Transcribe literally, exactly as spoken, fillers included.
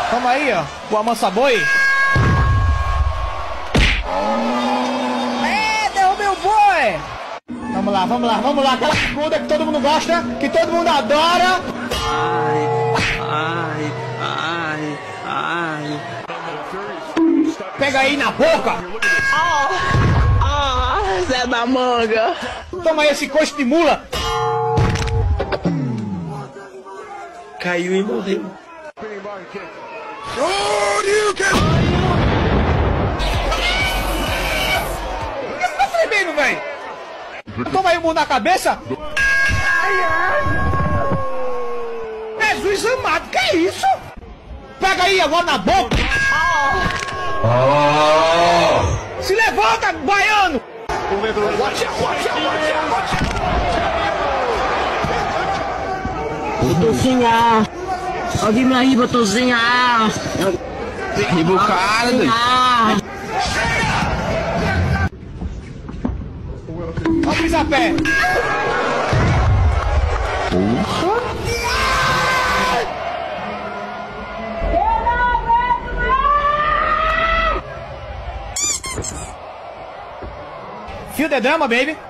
Toma aí, ó. O amansa-boi. É, derrubei o boi. Vamos lá, vamos lá, vamos lá. Aquela segunda que todo mundo gosta, que todo mundo adora. Ai, ai, ai, ai. Pega aí na boca. Ah, ah, Zé da Manga. Toma aí esse coxo de mula. Caiu e morreu. O que você tá tremendo, velho? Toma aí o murro na cabeça. Jesus amado, que é isso? Pega aí agora na boca. Oh. Se levanta, baiano. Watch out, watch out, watch out, watch out. Botozinha, alguém me aí, Botozinha. Riba o cara, doido. Vamos pisar pé. Porra. Feel the drama, baby.